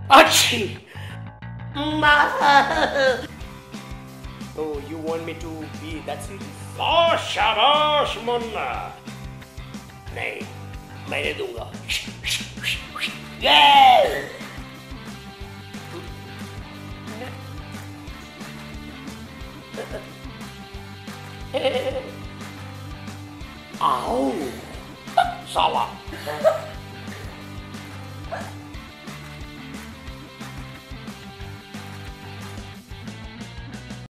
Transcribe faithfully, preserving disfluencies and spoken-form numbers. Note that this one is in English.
Achhi! Oh, you want me to be that serious? Oh, शाबाश मुन्ना. नहीं, मैं नहीं दूंगा. Yeah! आओ, साला.